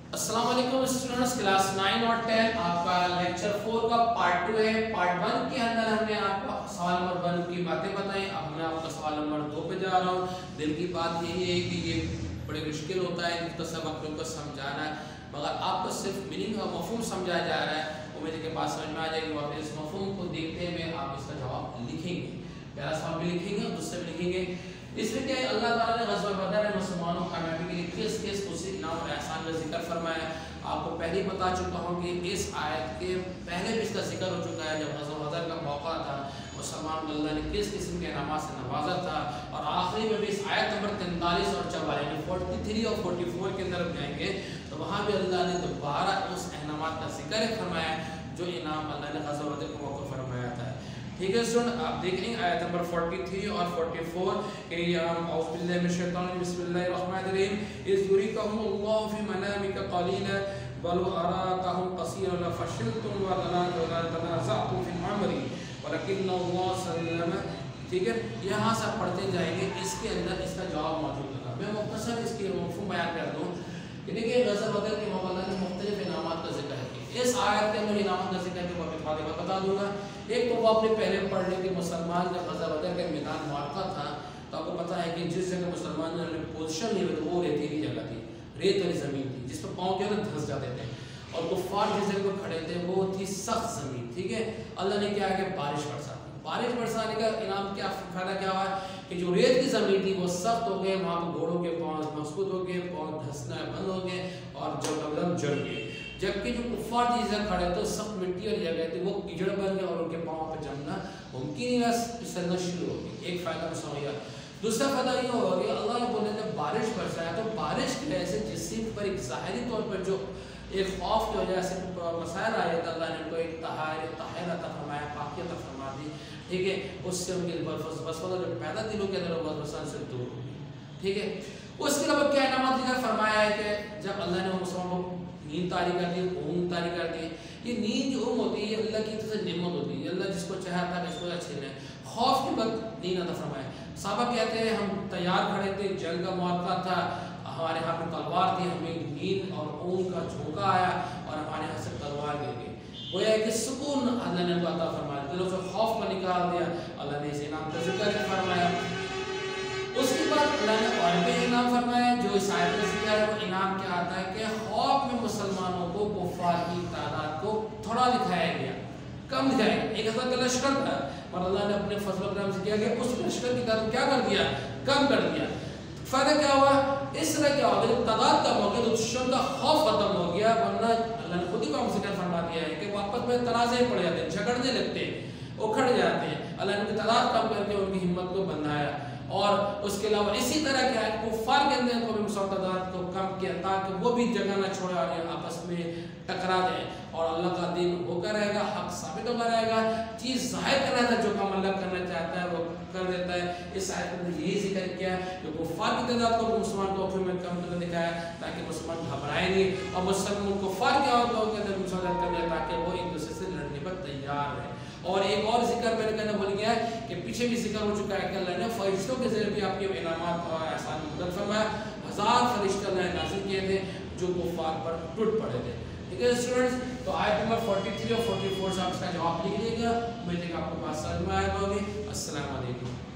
अस्सलाम वालेकुम students, class 9 और 10 आपका लेक्चर 4 का पार्ट 2 है। पार्ट 1 के अंदर हमने आपको सवाल नंबर 1 की बातें बताई। अब मैं आपका सवाल नंबर 2 पे जा रहा हूँ। दिल की बात यही है कि ये बड़े मुश्किल होता है मुख्तसर वक्त को समझाना, मगर आपको सिर्फ मीनिंग और मफहूम समझाया जा रहा है। उम्मीद है कि बात समझ में आ जाएगी और इस मफहूम को देखते हुए आप इसका जवाब लिखेंगे। पहला सवाल भी लिखेंगे और दूसरे भी लिखेंगे। इसमें क्या है, अल्लाह ताला ने ग़ज़वा बदर में मुसलमानों को कामयाबी के लिए किस किस उसी इनाम और एहसान का जिक्र फरमाया। आपको पहले ही बता चुका हूँ कि इस आयत के पहले भी इसका जिक्र हो चुका है। जब ग़ज़वा बदर का मौका था, मुसलमान को अल्लाह ने किस किस्म के इनामात से नवाजा था। और आखिरी में भी इस आयत नंबर 43 और 44 यानी 43 और 44 के अंदर जाएंगे तो वहाँ भी अल्लाह ने दोबारा उस इनामात का जिक्र फरमाया जो इनाम अल्लाह ने ग़ज़वा बदर के मौके फरमाया था। ठीक है स्टूडेंट, आप देख लेंगे आयत नंबर 43 और 44 के औज़ु बिल्लाहि मिनश शैतानिर रजीम बिस्मिल्लाहिर रहमानिर रहीम इज़ युरीकुमुल्लाहु फी मनामिका क़लीला बल अराकहुम क़सीरन फशलतुम व तनाज़अतुम फिल अम्रि वलकिन्नल्लाह सल्लम। ठीक है, यहाँ से पढ़ते जाएंगे, इसके अंदर इसका जवाब मौजूद होगा। मैं मुख्तसर इसकी मफ़हूम बयान कर दूँ कि देखिए ग़ज़वा बदर के मौके पर मुख्तलिफ इनामात का जिक्र है। इस आयत के अंदर इनामात का जिक्र है वो बता दूँगा। एक तो वो आपने पहले पढ़ लिया कि मुसलमान जब ग़ज़वा बदर के मैदान मारता था तो आपको पता है कि जिस जगह मुसलमान ने पोजीशन ली तो वो रेतीली जगह थी, रेत वाली ज़मीन थी जिस पर पाँव के अंदर धंस जाते थे। और कुफ़ार जिस जगह पर खड़े थे वो थी सख्त ज़मीन। ठीक है, अल्लाह ने क्या किया, बारिश बरसा। बारिश बरसाने का इनाम क्या फ़ायदा क्या हुआ कि जो रेत की ज़मीन थी वो सख्त हो गए, वहाँ पर घोड़ों के पाँव मजबूत हो गए, पाँव धंसना बंद हो गए और जब एकदम जड़ गए। जबकि जो कुफ़ार जिस जगह खड़े थे सख्त मिट्टी वाली जगह थी वो कीचड़ बन गया और उनके पाँव पर जमना मुमकिन ही फिसलना शुरू हो गई। एक फ़ायदा समझ गया। दूसरा फ़ायदा ये हो गया, अल्लाह ने बोले जब बारिश बरसाया तो बारिश की वजह से जिस्म पर एक ज़ाहिरी तौर पर जो एक खौफ की वजह से मसाइल आए थे, अल्लाह ने उनको एक तहार अता फरमाया, पाकी अता फरमा दी। ठीक है, उससे उनके वसवसा जो पैदा दिलों के अंदर वसवसा से दूर हो गई। ठीक है, उसके अलावा क्या इनामत दिया फरमाया है कि जब अल्लाह ने मुसलमानों को नींद तारी कर दी, ऊँग तारी कर दी। ये नींद जो ऊँग होती है अल्लाह की तरफ से नेमत होती है, अल्लाह जिसको चाहता है इसको अच्छे ने खौफ के वक्त नींद अता फरमाया। साहबा कहते हैं हम तैयार खड़े थे, जंग का मौका था, हमारे हाथ में तलवार थी, हमें नींद और ऊँग का झोंका आया और हमारे हाथ से तलवार गिर गई। वो है कि सुकून अल्लाह ने अता फरमाया, दिलों से खौफ को निकाल दिया। अल्लाह ने इस इनाम का जिक्र फरमाया। उसके बाद अल्लाह ने और भी इनाम फरमाया। जो इस आयत में जिक्र है वो इनाम क्या आता है कि खौफ में मुसलमानों को कुफ़ार की तादाद को थोड़ा दिखाया गया, कम दिखाया गया। एक हज़ार का लश्कर था और अल्लाह ने अपने फजल करम से किया कि उस लश्कर की तादाद क्या कर दिया, कम कर दिया। फ़ायदा क्या हुआ, इस तरह क्या हुआ, तादाद का मौके तो दुश्मन का खौफ खत्म हो गया। वरना अल्लाह ने खुद ही काम जिक्र फरमा दिया है कि वापस में तनाज़े पड़ जाते हैं, झगड़ने लगते हैं, उखड़ जाते हैं। अल्लाह ने उनकी तादाद कम करके उनकी हिम्मत को बनाया। और उसके अलावा इसी तरह क्या है, कुफ़ार के अंदर को भी मुसलमान को कम किया ताकि वो भी जगह न छोड़े और आपस में टकरा जाए और अल्लाह का दिन होकर रहेगा, हक साबित होकर रहेगा। चीज़ ज़ाहिर करना था, जो काम अल्लाह करना चाहता है वो कर देता है। इस आयत में यही जिक्र किया कि कुफ़ार की तादाद को मुसलमान को फिर में कम करके दिखाया ताकि मुसलमान घबराए नहीं और मुसलमान कुफ़ार क्या होता है अंदर मुसलमान कर दिया ताकि वो एक दूसरे से लड़ने पर तैयार रहे। और एक और जिक्र मैंने कहना भूल गया कि पीछे भी जिक्र हो चुका है कि अल्लाह ने फरिश्तों के ज़रिए भी आपके इनामात और एहसान मुक़द्दर फरमाया। 1000 फरिश्ते अल्लाह ने नाज़िल किए थे जो कुफ़ार पर टूट पड़े थे। ठीक है स्टूडेंट्स, तो आयत नंबर 43 और 44 से आप इसका जवाब लिख लीजिएगा। उम्मीद है कि आपको बात समझ में आएगा होगी। अस्सलाम वालेकुम।